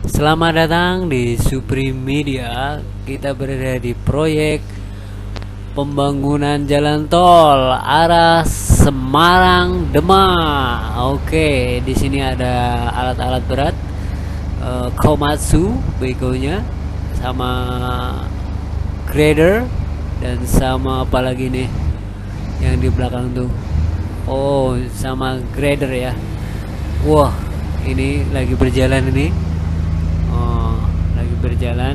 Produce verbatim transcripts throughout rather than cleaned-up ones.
Selamat datang di Supreme Media. Kita berada di proyek pembangunan jalan tol arah Semarang Demak. Oke, di sini ada alat-alat berat, uh, Komatsu begonya, sama grader, dan sama apa lagi nih yang di belakang tuh. Oh, sama grader ya. Wah, ini lagi berjalan ini. Oh, lagi berjalan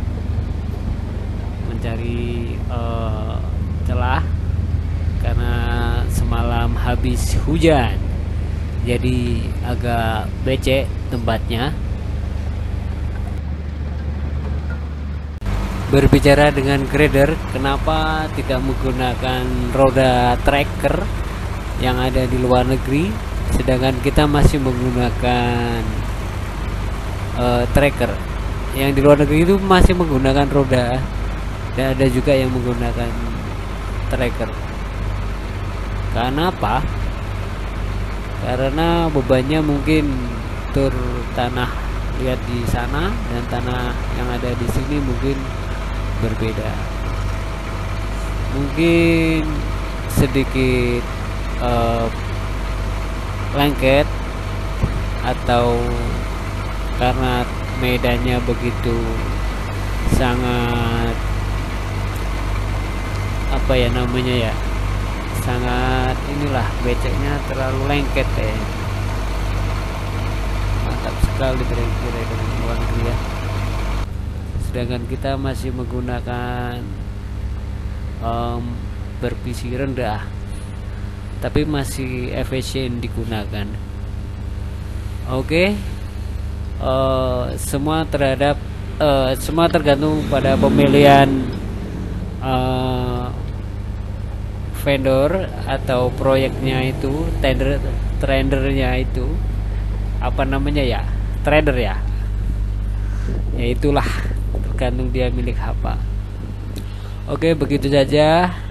mencari uh, celah karena semalam habis hujan, jadi agak becek tempatnya. Berbicara dengan grader, kenapa tidak menggunakan roda tracker yang ada di luar negeri, sedangkan kita masih menggunakan uh, tracker? Yang di luar negeri itu masih menggunakan roda, dan ada juga yang menggunakan tracker. Karena apa? Karena bebannya mungkin tur tanah lihat di sana dan tanah yang ada di sini mungkin berbeda. Mungkin sedikit uh, lengket, atau karena medannya begitu sangat apa ya namanya ya sangat inilah, beceknya terlalu lengket ya. Mantap sekali kira-kira dengan luar negeri ya. Sedangkan kita masih menggunakan um, berpisi rendah, tapi masih efisien digunakan. Oke, uh, semua terhadap uh, semua tergantung pada pemilihan uh, vendor atau proyeknya itu, tender tendernya itu apa namanya ya, trader ya. Ya itulah, tergantung dia milik apa. Oke, begitu saja.